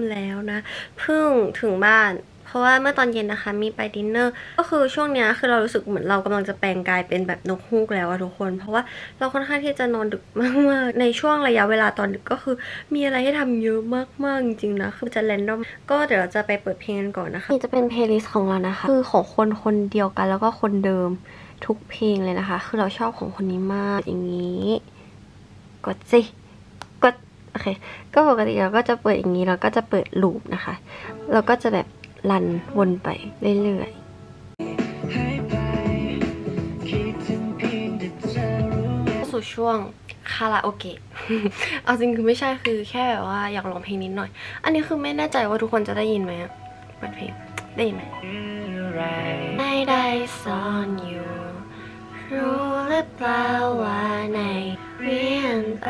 แล้วนะเพิ่งถึงบ้านเพราะว่าเมื่อตอนเย็นนะคะมีไปดินเนอร์ก็คือช่วงเนี้ยคือเรารู้สึกเหมือนเรากำลังจะแปลงกายเป็นแบบนกฮูกแล้วอะทุกคนเพราะว่าเราค่อนข้างที่จะนอนดึกมากๆในช่วงระยะเวลาตอนดึกก็คือมีอะไรให้ทำเยอะมากๆจริงๆนะคือจะแรนดอมก็เดี๋ยวเราจะไปเปิดเพลงกันก่อนนะคะนี่จะเป็นเพลย์ลิสต์ของเรานะคะคือของคนคนเดียวกันแล้วก็คนเดิมทุกเพลงเลยนะคะคือเราชอบของคนนี้มากอย่างนี้กดสิกดโอเคก็ปกติเราก็จะเปิดอย่างนี้เราก็จะเปิดลูปนะคะเราก็จะแบบรันวนไปเรื่อยๆสู่ช่วงคาราโอเกะ เอาจริงคือไม่ใช่คือแค่แบบว่าอยากร้องเพลงนิดหน่อยอันนี้คือไม่แน่ใจว่าทุกคนจะได้ยินไหมเปิดเพลงได้ยินไหมไม่ได้ซ่อนอยู่รู้หรือเปล่าว่าในเรียนไป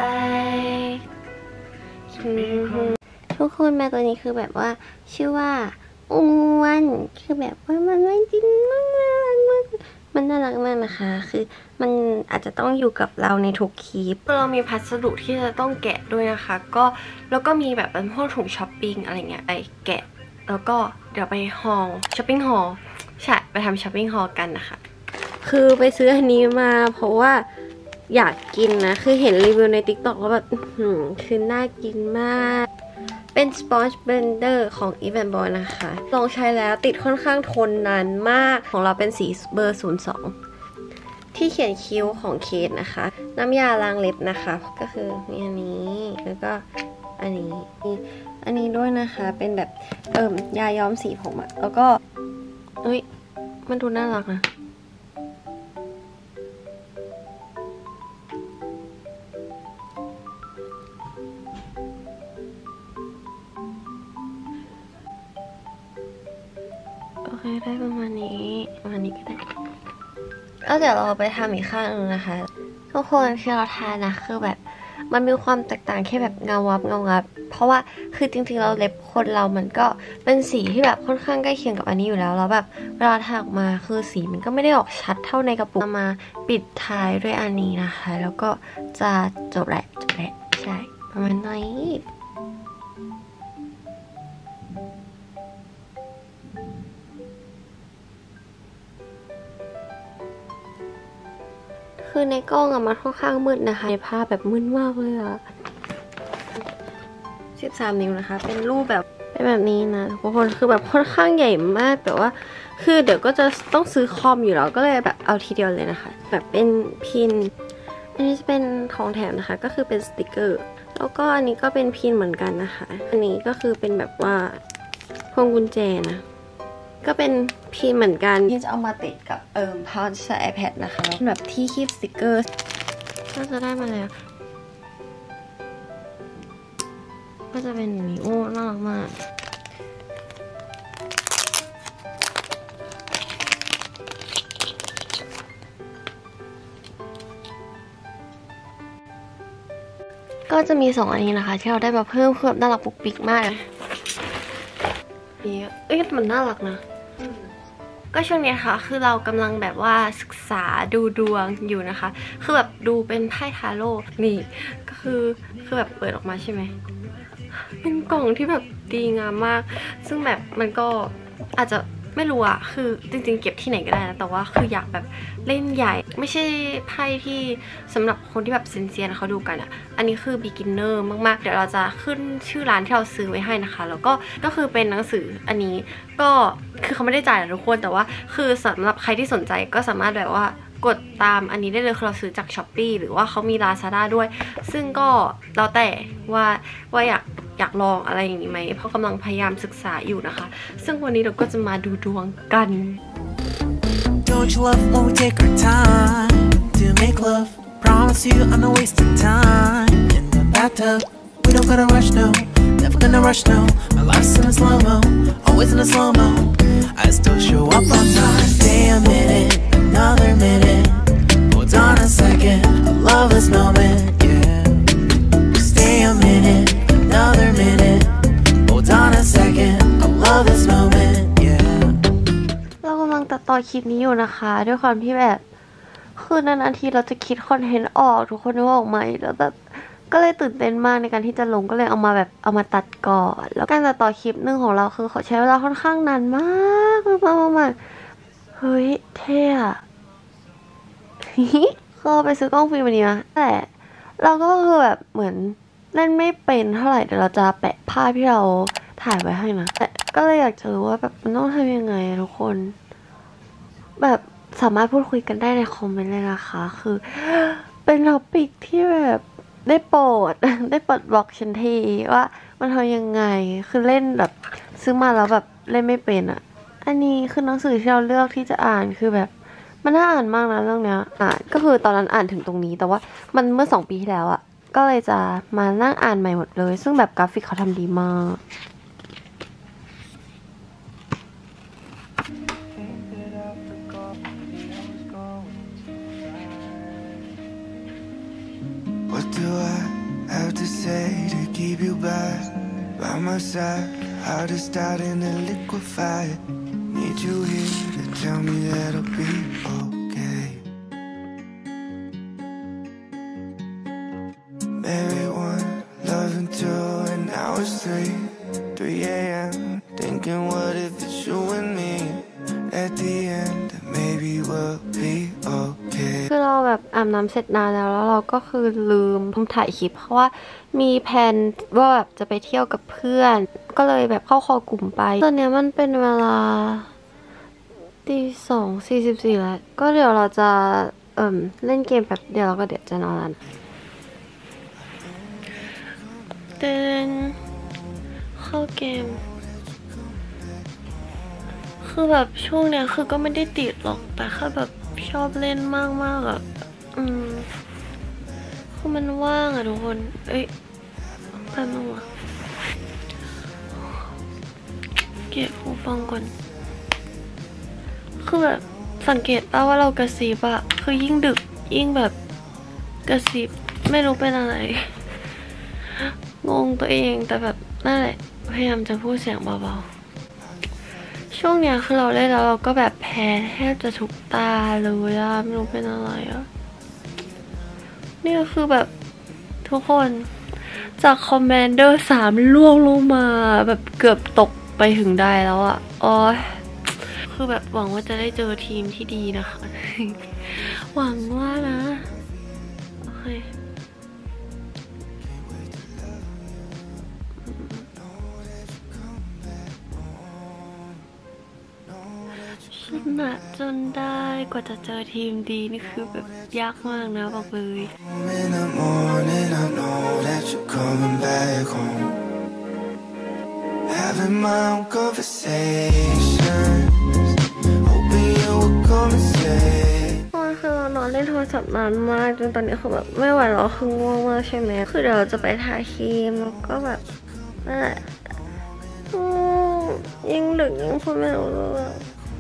ทุกคนแมวตัวนี้คือแบบว่าชื่อว่าอ้วนคือแบบว่ามันไม่จริงมากมันน่ารักมากนะคะคือมันอาจจะต้องอยู่กับเราในทุกคลิปเรามีพัสดุที่จะต้องแกะด้วยนะคะแล้วก็มีแบบเป็นพวกถุงช้อปปิ้งอะไรเงี้ยไปแกะแล้วก็เดี๋ยวไปฮอลช้อปปิ้งฮอลใช่ไปทำช้อปปิ้งฮอลกันนะคะคือไปซื้ออันนี้มาเพราะว่าอยากกินนะคือเห็นรีวิวใน TikTok แล้วแบบคือน่ากินมากเป็น Sponge Blender ของ Even Boy นะคะลองใช้แล้วติดค่อนข้างทนนานมากของเราเป็นสีเบอร์ 02ที่เขียนคิ้วของเคทนะคะน้ำยาล้างเล็บนะคะก็คือมีอันนี้แล้วก็อันนี้ด้วยนะคะเป็นแบบยาย้อมสีผมอะแล้วก็มันดูน่ารักนะโอเคได้ประมาณนี้ก็ได้แล้วเดี๋ยวเราไปทำอีกข้างนึงนะคะทุกคนที่เราทานะคือแบบมันมีความแตกต่างแค่แบบเงาวับเพราะว่าคือจริงๆเราเล็บคนเรามันก็เป็นสีที่แบบค่อนข้างใกล้เคียงกับอันนี้อยู่แล้วแบบเวลาทาออกมาคือสีมันก็ไม่ได้ออกชัดเท่าในกระปุกมาปิดท้ายด้วยอันนี้นะคะแล้วก็จะจบแหละใช่ประมาณนี้คือในกล้องอะมันค่อนข้างมืดนะคะในภาพแบบมืดมากเลยอะ13 นิ้วนะคะเป็นรูปแบบเป็นแบบนี้นะทุกคนคือแบบค่อนข้างใหญ่มากแต่ว่าคือเดี๋ยวก็จะต้องซื้อคอมอยู่แล้วก็เลยแบบเอาทีเดียวเลยนะคะแบบเป็นพินอันนี้จะเป็นของแถมนะคะก็คือเป็นสติกเกอร์แล้วก็อันนี้ก็เป็นพินเหมือนกันนะคะอันนี้ก็คือเป็นแบบว่าพวงกุญแจนะก็เป็นพินเหมือนกันที่จะเอามาติดกับพาวช์ iPad นะคะแบบที่คีบสติกเกอร์ก็จะได้มาแล้วก็จะเป็นอย่างนี้โอ้น่ารักมากก็จะมี2อันนี้นะคะที่เราได้มาเพิ่มคือแบบน่ารักปุกปิกมากนี่มันน่ารักนะก็ช่วงนี้ค่ะคือเรากำลังแบบว่าศึกษาดูดวงอยู่นะคะคือแบบดูเป็นไพ่ทาโร่นี่ก็คือแบบเปิดออกมาใช่ไหมเป็นกล่องที่แบบดีงามมากซึ่งแบบมันก็อาจจะไม่รู้อะคือจริงๆเก็บที่ไหนก็ได้นะแต่ว่าคืออยากแบบเล่นใหญ่ไม่ใช่ไพ่ที่สำหรับคนที่แบบเซียนๆเขาดูกันอะอันนี้คือ beginner มากๆเดี๋ยวเราจะขึ้นชื่อร้านที่เราซื้อไว้ให้นะคะแล้วก็คือเป็นหนังสืออันนี้ก็คือเขาไม่ได้จ่ายนะทุกคนแต่ว่าคือสำหรับใครที่สนใจก็สามารถแบบว่ากดตามอันนี้ได้เลยคือเราซื้อจาก Shopee หรือว่าเขามี Lazada ด้วยซึ่งก็แล้วแต่ว่าอยากลองอะไรอย่างนี้ไหมเพราะกำลังพยายามศึกษาอยู่นะคะซึ่งวันนี้เราก็จะมาดูดวงกัน Don't you love when we take our time to make love? Promise you I'm not wasting time in the bathtub. We don't gotta rush no, never gonna rush no. My life's in a slow-mo, always in a slow-mo. I still show up on time. Stay a minute, another minute. Hold on a second, I love this moment, yeah. Stay a minute, another minute. Hold on a second, I love this moment, yeah. เรากำลังตัดต่อคลิปนี้อยู่นะคะด้วยความที่แบบคือนานๆทีเราจะคิดคอนเทนต์ออกทุกคนนึกออกไหมแล้วแบบก็เลยตื่นเต้นมากในการที่จะลงก็เลยเอามาตัดก่อนแล้วการตัดต่อคลิปหนึ่งของเราคือเขาใช้เวลาค่อนข้างนานมากเฮ้ยเท่อะก็ไปซื้อกล้องฟิล์มอันนี้นะแต่เราก็คือแบบเหมือนเล่นไม่เป็นเท่าไหร่เดี๋ยวเราจะแปะภาพที่เราถ่ายไว้ให้นะแต่ก็เลยอยากจะรู้ว่าแบบมันต้องทำยังไงทุกคนแบบสามารถพูดคุยกันได้ในคอมเมนต์เลยนะคะคือเป็นท็อปิกที่แบบได้โปรดบอกฉันทีว่ามันทำยังไงคือเล่นแบบซื้อมาแล้วแบบเล่นไม่เป็นอ่ะอันนี้คือหนังสือที่เราเลือกที่จะอ่านคือแบบมันน่าอ่านมากนะเรื่องเนี้ยก็คือตอนนั้นอ่านถึงตรงนี้แต่ว่ามันเมื่อ2 ปีที่แล้วอ่ะก็เลยจะมานั่งอ่านใหม่หมดเลยซึ่งแบบกราฟิกเขาทำดีมาก What do I have to say to keep you by my side? How to start in a liquefy. Need you here to tell me that I'll be okay. Married one, loving two, and now it's 3 a.m. Thinking what if it's you and me? At the end, maybe we'll be okay. คือเราแบบอาบน้ำเสร็จนานแล้วเราก็คือลืมถ่ายคลิปเพราะว่ามีแผนว่าแบบจะไปเที่ยวกับเพื่อนก็เลยแบบเข้าคอกลุ่มไปตอนนี้มันเป็นเวลา2:44แล้วก็เดี๋ยวเราจะเล่นเกมแบบเดียวแล้วก็เดี๋ยวจะนอนแล้วเข้าเกมคือแบบช่วงเนี้ยคือก็ไม่ได้ติดหรอกแต่แค่แบบชอบเล่นมากอ่ะคือมันว่างอ่ะทุกคนแป๊บนึงว่ะเก็บหูฟังก่อนคือแบบสังเกตป่ะว่าเรากระซิบอะคือยิ่งดึกยิ่งแบบกระซิบไม่รู้เป็นอะไรงงตัวเองแต่แบบนั่นแหละพยายามจะพูดเสียงเบาๆช่วงเนี้ยคือเราเล่นแล้วเราก็แบบแพ้แทบจะทุกตาเลยอะไม่รู้เป็นอะไรอะนี่ก็คือแบบทุกคนจากคอมแมนเดอร์3ล่วงลงมาแบบเกือบตกไปถึงได้แล้วอะคือแบบหวังว่าจะได้เจอทีมที่ดีนะคะ หวังว่านะโอเคชนะจนได้กว่าจะเจอทีมดีนี่คือแบบยากมากนะบอกเลย In the morning, I know that you're coming back home. Having my own conversations, hoping you will come and say. คือเรานอนเล่นโทรศัพท์นานมากจนตอนนี้คือแบบไม่ไหวแล้วคือง่วงมากใช่ไหมคือเดี๋ยวเราจะไปทาครีมแล้วก็แบบนั่นแหละยิ่งดึกยิ่งพูดไม่รู้เรื่อง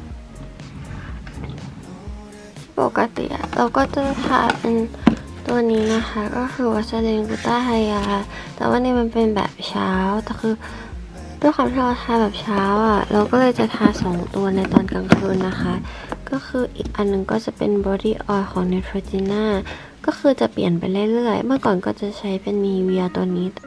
ปกติเราก็จะทาเป็นตัวนี้นะคะก็คือวัสลินกูต้าไฮยาแต่ว่านี่มันเป็นแบบเช้าแต่คือด้วยความที่เราทาแบบเช้าเราก็เลยจะทา2ตัวในตอนกลางคืนนะคะก็คืออีกอันนึงก็จะเป็น body oil ของ Neutrogena ก็คือจะเปลี่ยนไปเรื่อยๆเมื่อก่อนก็จะใช้เป็น Nivea ตัวนี้